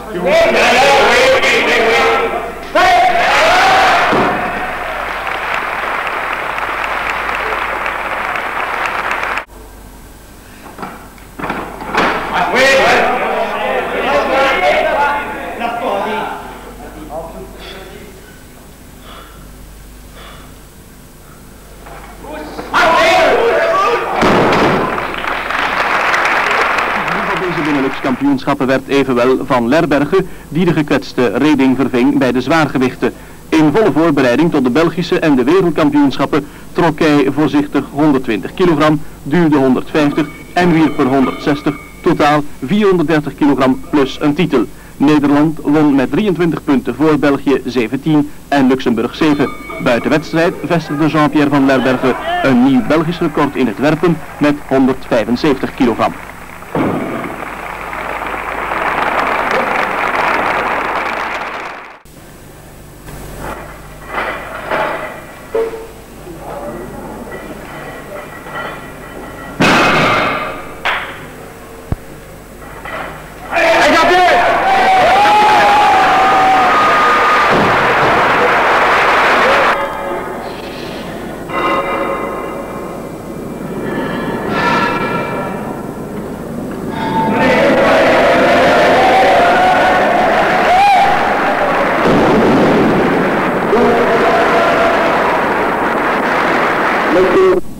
Kampioenschappen werd evenwel Van Lerberghe, die de gekwetste Reding verving bij de zwaargewichten. In volle voorbereiding tot de Belgische en de wereldkampioenschappen trok hij voorzichtig 120 kilogram, duwde 150 en wierp er 160, totaal 430 kilogram plus een titel. Nederland won met 23 punten voor België 17 en Luxemburg 7. Buiten wedstrijd vestigde Jean-Pierre Van Lerberghe een nieuw Belgisch record in het werpen met 175 kilogram. Thank you.